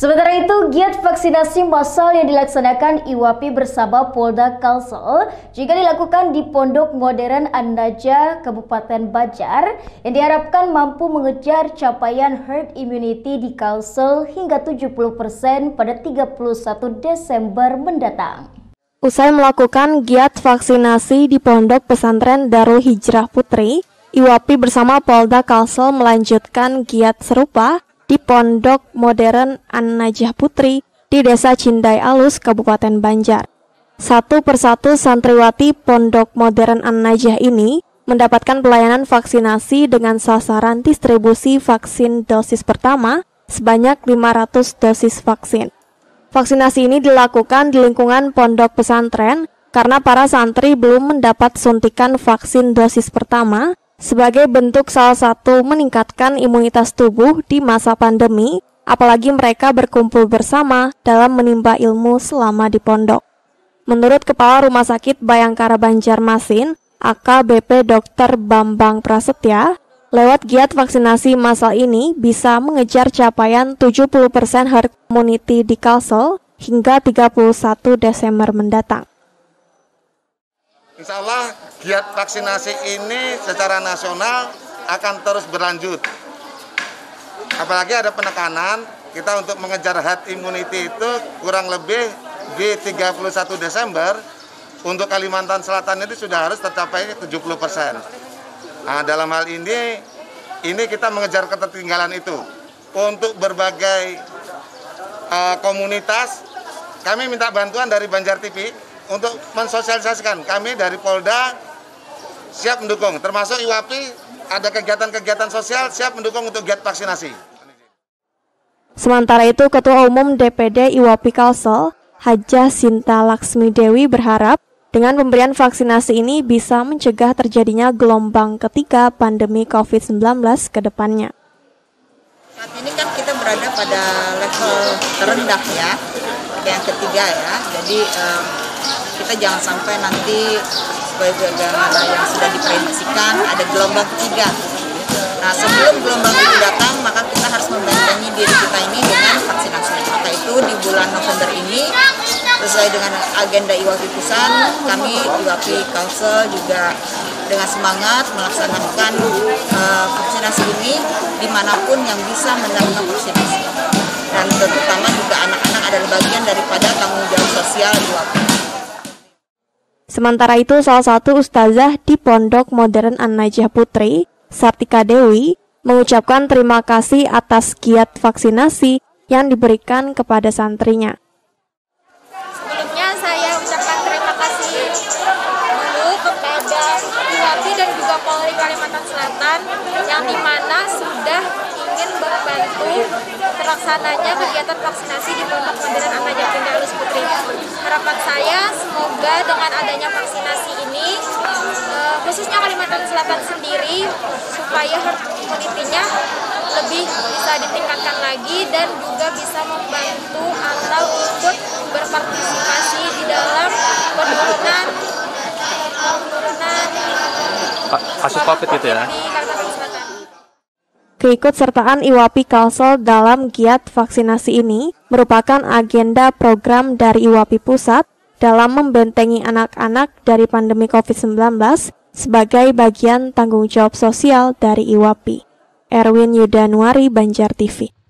Sementara itu, giat vaksinasi massal yang dilaksanakan IWAPI bersama Polda Kalsel juga dilakukan di Pondok Modern An-Najah, Kabupaten Banjar, yang diharapkan mampu mengejar capaian herd immunity di Kalsel hingga 70% pada 31 Desember mendatang. Usai melakukan giat vaksinasi di Pondok Pesantren Darul Hijrah Putri, IWAPI bersama Polda Kalsel melanjutkan giat serupa di Pondok Modern An-Najah Putri di Desa Cindai Alus, Kabupaten Banjar. Satu persatu santriwati Pondok Modern An-Najah ini mendapatkan pelayanan vaksinasi dengan sasaran distribusi vaksin dosis pertama sebanyak 500 dosis vaksin. Vaksinasi ini dilakukan di lingkungan pondok pesantren karena para santri belum mendapat suntikan vaksin dosis pertama sebagai bentuk salah satu meningkatkan imunitas tubuh di masa pandemi, apalagi mereka berkumpul bersama dalam menimba ilmu selama di pondok. Menurut Kepala Rumah Sakit Bayangkara Banjarmasin, AKBP Dr. Bambang Prasetya, lewat giat vaksinasi massal ini bisa mengejar capaian 70% herd immunity di Kalsel hingga 31 Desember mendatang. Insya Allah giat vaksinasi ini secara nasional akan terus berlanjut. Apalagi ada penekanan kita untuk mengejar herd immunity itu kurang lebih di 31 Desember untuk Kalimantan Selatan itu sudah harus tercapai 70%. Nah, dalam hal ini kita mengejar ketertinggalan itu. Untuk berbagai komunitas, kami minta bantuan dari Banjar TV untuk mensosialisasikan. Kami dari Polda siap mendukung, termasuk IWAPI ada kegiatan-kegiatan sosial siap mendukung untuk giat vaksinasi. Sementara itu, Ketua Umum DPD IWAPI Kalsel, Hajah Sinta Laksmi Dewi berharap dengan pemberian vaksinasi ini bisa mencegah terjadinya gelombang ketiga pandemi COVID-19 ke depannya. Saat ini kan kita berada pada level terendah ya, yang ketiga ya, jadi kita jangan sampai nanti sebagaimana yang sudah diprediksikan ada gelombang ketiga. Nah, sebelum gelombang itu datang, maka kita harus membentengi diri kita ini dengan vaksinasi. Maka itu di bulan November ini, sesuai dengan agenda IWAPI Pusat, kami IWAPI Kalsel juga dengan semangat melaksanakan vaksinasi ini dimanapun yang bisa mendapatkan vaksinasi. Dan terutama juga anak-anak adalah bagian daripada tanggung jawab sosial IWAPI. Sementara itu, salah satu ustazah di Pondok Modern An-Najah Putri, Sartika Dewi, mengucapkan terima kasih atas giat vaksinasi yang diberikan kepada santrinya. Sebelumnya saya ucapkan terima kasih dulu kepada IWAPI dan juga Polri Kalimantan Selatan yang dimana sudah ingin membantu terlaksananya kegiatan vaksinasi di Pondok Modern An-Najah Cindai Alus Putri. Harapan saya semoga dengan adanya vaksinasi ini khususnya Kalimantan Selatan sendiri supaya herd immunity-nya lebih bisa ditingkatkan lagi dan juga bisa membantu atau ikut berpartisipasi di dalam penurunan kasus COVID gitu ya. Di Kalimantan Selatan. Keikutsertaan IWAPI Kalsel dalam giat vaksinasi ini merupakan agenda program dari IWAPI Pusat dalam membentengi anak-anak dari pandemi COVID-19 sebagai bagian tanggung jawab sosial dari IWAPI. Erwin Yudanuari, Banjar TV.